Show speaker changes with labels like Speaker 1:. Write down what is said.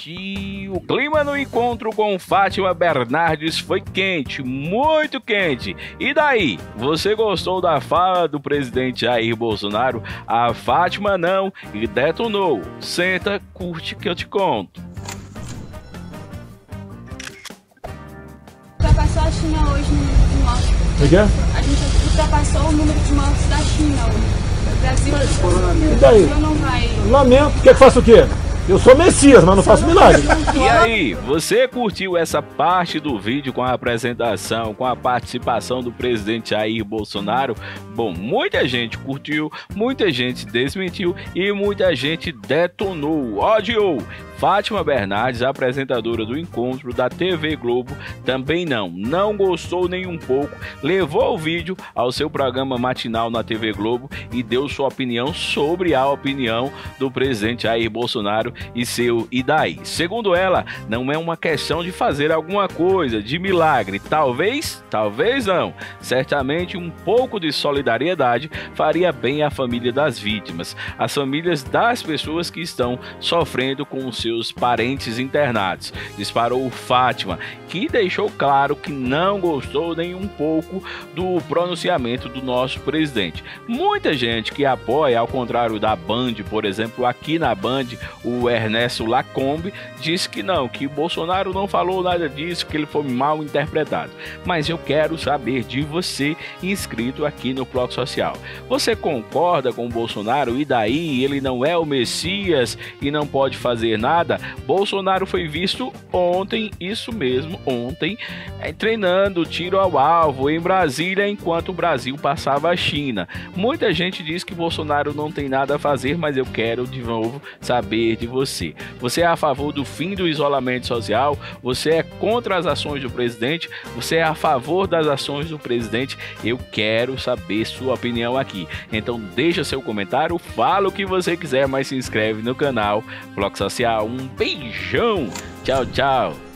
Speaker 1: gente, o clima no encontro com Fátima Bernardes foi quente, muito quente. E daí? Você gostou da fala do presidente Jair Bolsonaro? A Fátima não e detonou. Senta, curte que eu te conto.
Speaker 2: Ultrapassou a China hoje no número de mortes.
Speaker 3: O quê?
Speaker 2: A gente ultrapassou o número de mortes da China hoje. O Brasil
Speaker 3: E daí?
Speaker 2: não vai.
Speaker 3: Lamento. Quer que faça o quê? Eu sou Messias, mas não faço milagre.
Speaker 1: E aí, você curtiu essa parte do vídeo com a apresentação, com a participação do presidente Jair Bolsonaro? Bom, muita gente curtiu, muita gente desmentiu e muita gente detonou, odiou. Fátima Bernardes, apresentadora do encontro da TV Globo, também não gostou nem um pouco, levou o vídeo ao seu programa matinal na TV Globo e deu sua opinião sobre a opinião do presidente Jair Bolsonaro e seu e daí. Segundo ela, não é uma questão de fazer alguma coisa, de milagre, talvez não. Certamente um pouco de solidariedade faria bem à família das vítimas, às famílias das pessoas que estão sofrendo com os seus parentes internados, disparou Fátima, que deixou claro que não gostou nem um pouco do pronunciamento do nosso presidente. Muita gente que apoia, ao contrário da Band, por exemplo, aqui na Band, o Ernesto Lacombe disse que não, que Bolsonaro não falou nada disso, que ele foi mal interpretado. Mas eu quero saber de você, inscrito aqui no Bloco Social. Você concorda com o Bolsonaro? E daí? Ele não é o Messias e não pode fazer nada? Bolsonaro foi visto ontem, isso mesmo, ontem, treinando tiro ao alvo em Brasília, enquanto o Brasil passava a China. Muita gente diz que Bolsonaro não tem nada a fazer, mas eu quero de novo saber de você. Você é a favor do fim do isolamento social? Você é contra as ações do presidente? Você é a favor das ações do presidente? Eu quero saber sua opinião aqui. Então deixa seu comentário, fala o que você quiser, mas se inscreve no canal Bloco Social. Um beijão, tchau, tchau.